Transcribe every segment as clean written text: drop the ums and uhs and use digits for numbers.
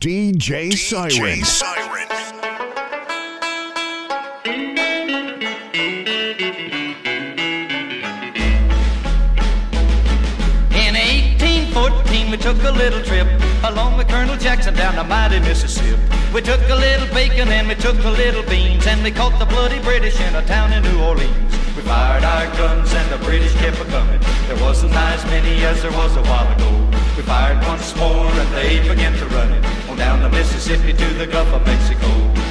DJ Siren. In 1814 we took a little trip along with Colonel Jackson down the mighty Mississippi. We took a little bacon and we took a little beans, and we caught the bloody British in a town in New Orleans. We fired our guns and the British kept a-coming. There wasn't as many as there was a while ago. We fired once more and they began to run it on down the Mississippi to the Gulf of Mexico.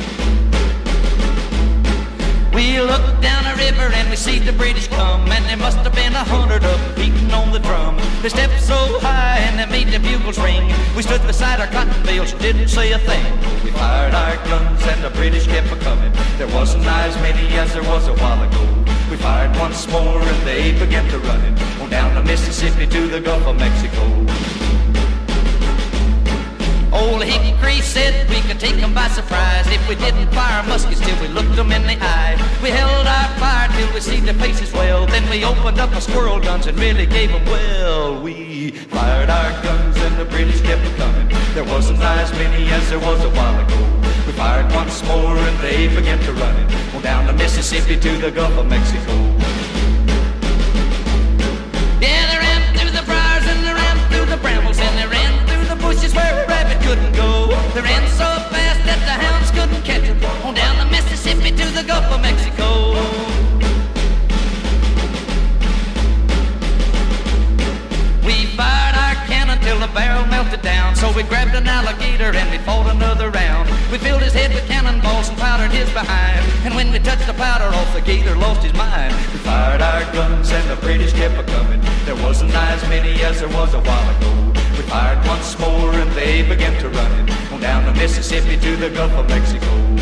We looked down the river and we see the British come, and there must have been 100 of them beating on the drum. They stepped so high and they made the bugles ring. We stood beside our cotton bales, didn't say a thing. We fired our guns and the British kept a-coming. There wasn't as many as there was a while ago. We fired once more and they began to run it on down the Mississippi to the Gulf of Mexico. Old Hickory said we could take them by surprise if we didn't fire muskets till we looked them in the eye. We held our fire till we see their faces well, then we opened up our squirrel guns and really gave them well. We fired our guns and the British kept coming. There wasn't as many as there was a while ago. We fired once more and they began to run it on down the Mississippi to the Gulf of Mexico. Yeah, they ran through the briars and they ran through the brambles and they ran through the bushes where a rabbit couldn't go. They ran so fast that the hounds couldn't catch them on down the Mississippi to the Gulf of Mexico. We fired our cannon till the barrel melted down, so we grabbed an alligator and we fought another round. We filled his head with cannonballs and powdered his behind, and when we touched the powder off, the gator lost his mind. We fired our guns and the British kept a-coming. There wasn't as many as there was a while ago. We fired once more and they began to run it on down the Mississippi to the Gulf of Mexico.